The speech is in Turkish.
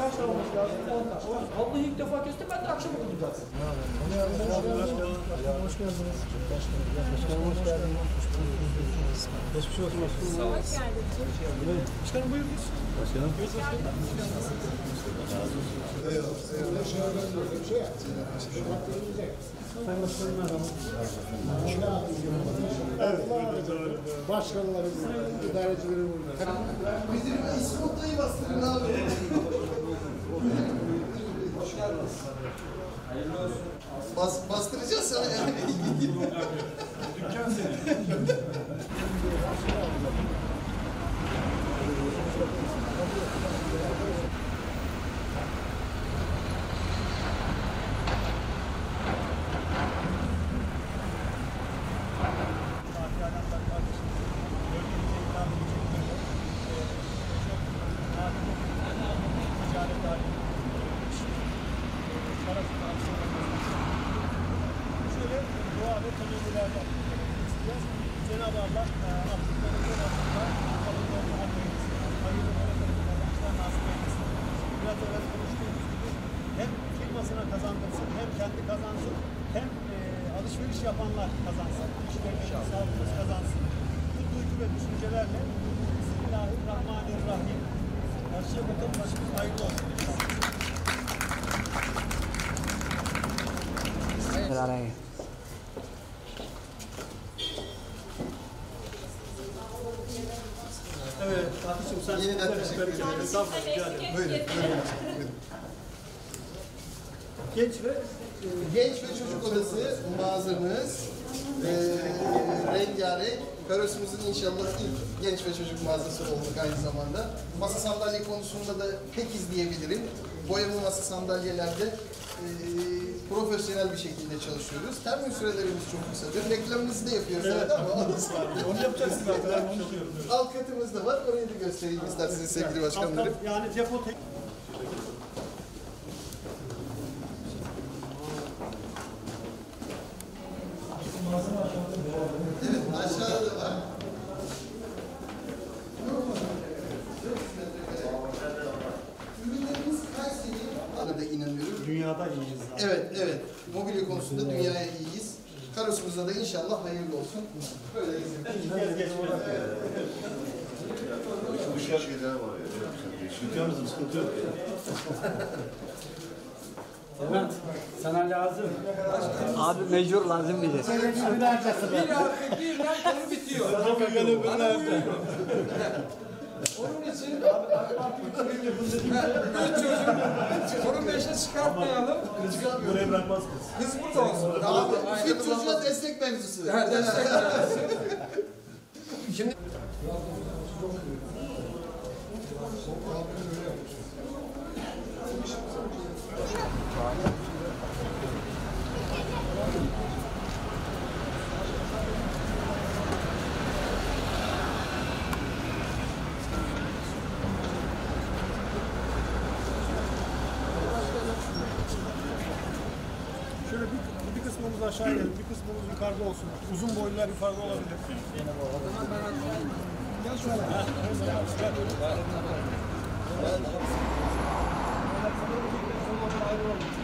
kaç tane olması lazım? 10 tane. Vallahi ilk defa kestim, ben de akşam okudum zaten. Hoş geldiniz. Başkanım hoş geldiniz. Geçmiş olsun başkanım. Sağ olun. Hoş geldiniz. Başkanım buyurun. Başkanım. Sayın Başkanım merhaba. Evet. Başkanlarımız, idarecilerimiz. Bizim İsmutlu'yu bastırın abi. Hoş geldiniz. Hayırlı olsun. Bastıracağız sana yani. Dükkan senin. Şöyle dua ve temennilerden isteyeceğiz. Cenab-ı Allah yaptıklarımızın arasında kalınlarını affeylesin. Hayırlı bereketli kazançlar nasip eylesin. Biraz evvel konuştuğumuz gibi hem firmasına kazandırsın, hem kendi kazansın, hem alışveriş yapanlar kazansın. İşlerine sağlığımız kazansın. Bu duygu ve düşüncelerle Bismillahirrahmanirrahim. Karşıya bakalım, başımız hayırlı olsun. Selamünaleyküm. Evet, Fatih'cim sen Yeniden teşekkür ederim. Estağfurullah. Buyurun. Genç ve Genç ve çocuk odası mağazamız. Rengarenk. Karosumuzun inşallah ilk genç ve çocuk mağazası olduk aynı zamanda. Masa sandalye konusunda da pekiz diyebilirim. Boyama masa sandalyelerde profesyonel bir şekilde çalışıyoruz. Termin sürelerimiz çok kısadır. Reklamımızı da yapıyoruz evet. Ama Onu yapacaksın zaten. alt katımız da var. Orayı da göstereyim isterseniz sevgili başkanlarım. yani depo Evet, aşağıda da var. Ürünlerimiz Kayseri da inanıyorum. dünyada iyiyiz zaten. Evet. Mobilya konusunda dünyaya iyiyiz. Karosumuzda da inşallah hayırlı olsun. Böyle gezelim. Dışarı şeyler var ya. Dükkanımızın sıkıntı yok ya. Evet, sana lazım. Abi mecbur lazım bize. Bir yer konu bitiyor. Onun için sorun beşe çıkartmayalım. Buraya bırakmaz kız. Kız burada olsun. Abi, fit çocuğa destek mevzusu. Destek versin. Şimdi Şöyle bir kısmımız aşağı inelim, bir kısmımız yukarıda olsun. Uzun boylular yukarıda olabilir. Gel şöyle. Gel.